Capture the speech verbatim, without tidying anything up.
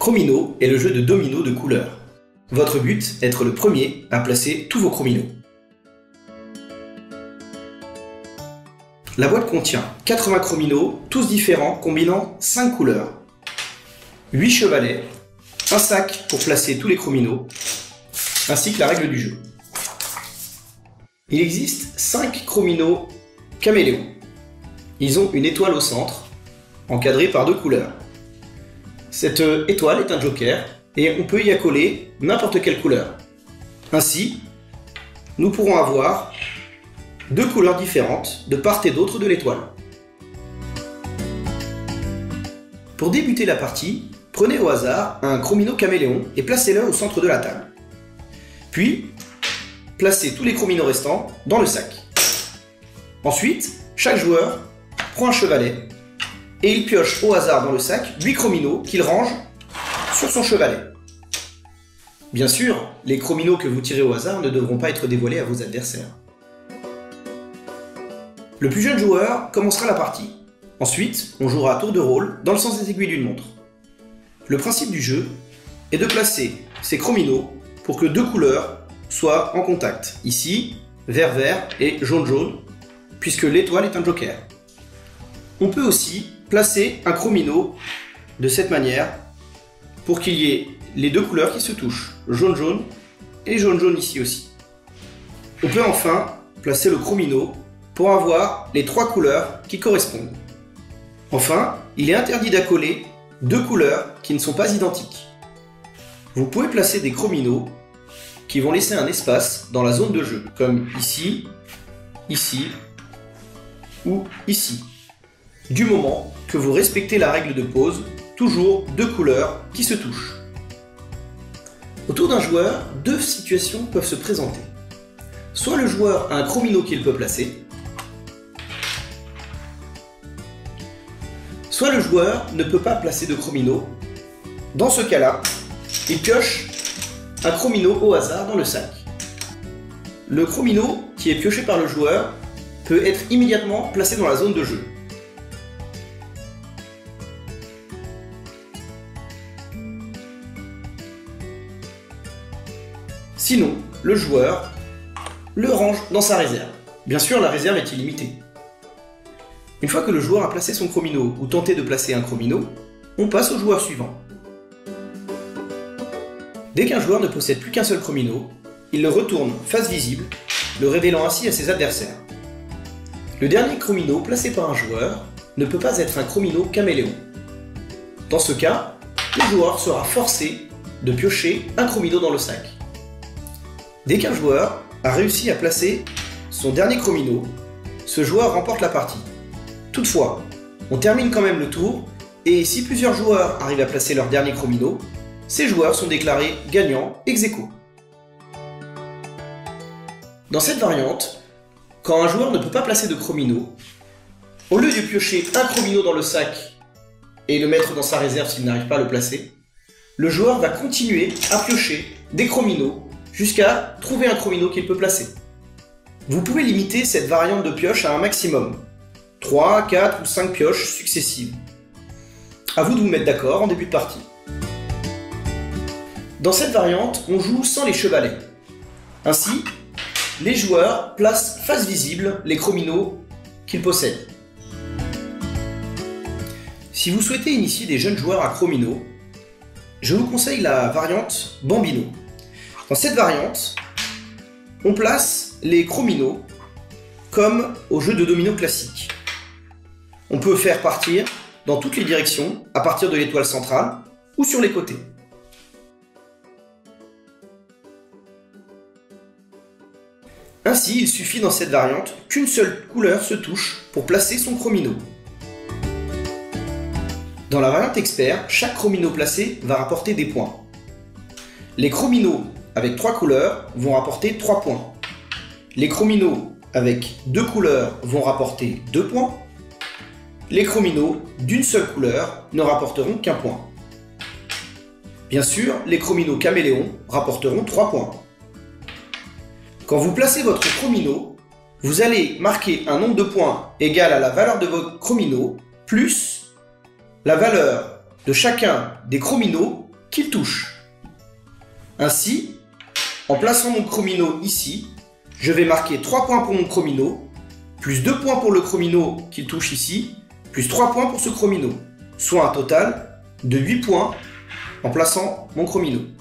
Chromino est le jeu de domino de couleurs. Votre but est d'être le premier à placer tous vos chrominos. La boîte contient quatre-vingts chrominos, tous différents, combinant cinq couleurs, huit chevalets, un sac pour placer tous les chrominos, ainsi que la règle du jeu. Il existe cinq chrominos caméléons. Ils ont une étoile au centre, encadrée par deux couleurs. Cette étoile est un joker et on peut y accoler n'importe quelle couleur. Ainsi, nous pourrons avoir deux couleurs différentes de part et d'autre de l'étoile. Pour débuter la partie, prenez au hasard un chromino caméléon et placez-le au centre de la table. Puis, placez tous les chrominos restants dans le sac. Ensuite, chaque joueur prend un chevalet et il pioche au hasard dans le sac huit chrominos qu'il range sur son chevalet. Bien sûr, les chrominos que vous tirez au hasard ne devront pas être dévoilés à vos adversaires. Le plus jeune joueur commencera la partie. Ensuite, on jouera à tour de rôle dans le sens des aiguilles d'une montre. Le principe du jeu est de placer ces chrominos pour que deux couleurs soient en contact. Ici, vert-vert et jaune-jaune, puisque l'étoile est un joker. On peut aussi placer un chromino de cette manière pour qu'il y ait les deux couleurs qui se touchent, jaune-jaune et jaune-jaune ici aussi. On peut enfin placer le chromino pour avoir les trois couleurs qui correspondent. Enfin, il est interdit d'accoler deux couleurs qui ne sont pas identiques. Vous pouvez placer des chrominos qui vont laisser un espace dans la zone de jeu, comme ici, ici ou ici, du moment que vous respectez la règle de pose, toujours deux couleurs qui se touchent. Autour d'un joueur, deux situations peuvent se présenter. Soit le joueur a un chromino qu'il peut placer, soit le joueur ne peut pas placer de chromino. Dans ce cas-là, il pioche un chromino au hasard dans le sac. Le chromino qui est pioché par le joueur peut être immédiatement placé dans la zone de jeu. Sinon, le joueur le range dans sa réserve. Bien sûr, la réserve est illimitée. Une fois que le joueur a placé son chromino ou tenté de placer un chromino, on passe au joueur suivant. Dès qu'un joueur ne possède plus qu'un seul chromino, il le retourne face visible, le révélant ainsi à ses adversaires. Le dernier chromino placé par un joueur ne peut pas être un chromino caméléon. Dans ce cas, le joueur sera forcé de piocher un chromino dans le sac. Dès qu'un joueur a réussi à placer son dernier chromino, ce joueur remporte la partie. Toutefois, on termine quand même le tour, et si plusieurs joueurs arrivent à placer leur dernier chromino, ces joueurs sont déclarés gagnants ex aequo. Dans cette variante, quand un joueur ne peut pas placer de chromino, au lieu de piocher un chromino dans le sac et le mettre dans sa réserve s'il n'arrive pas à le placer, le joueur va continuer à piocher des chrominos jusqu'à trouver un chromino qu'il peut placer. Vous pouvez limiter cette variante de pioche à un maximum, trois, quatre ou cinq pioches successives. A vous de vous mettre d'accord en début de partie. Dans cette variante, on joue sans les chevalets. Ainsi, les joueurs placent face visible les chrominos qu'ils possèdent. Si vous souhaitez initier des jeunes joueurs à chromino, je vous conseille la variante Bambino. Dans cette variante, on place les chrominos comme au jeu de domino classique. On peut faire partir dans toutes les directions à partir de l'étoile centrale ou sur les côtés. Ainsi, il suffit dans cette variante qu'une seule couleur se touche pour placer son chromino. Dans la variante expert, chaque chromino placé va rapporter des points. Les chrominos avec trois couleurs vont rapporter trois points. Les chrominos avec deux couleurs vont rapporter deux points. Les chrominos d'une seule couleur ne rapporteront qu'un point. Bien sûr, les chrominos caméléons rapporteront trois points. Quand vous placez votre chromino, vous allez marquer un nombre de points égal à la valeur de votre chromino plus la valeur de chacun des chrominos qu'il touche. Ainsi, en plaçant mon chromino ici, je vais marquer trois points pour mon chromino, plus deux points pour le chromino qu'il touche ici, plus trois points pour ce chromino, soit un total de huit points en plaçant mon chromino.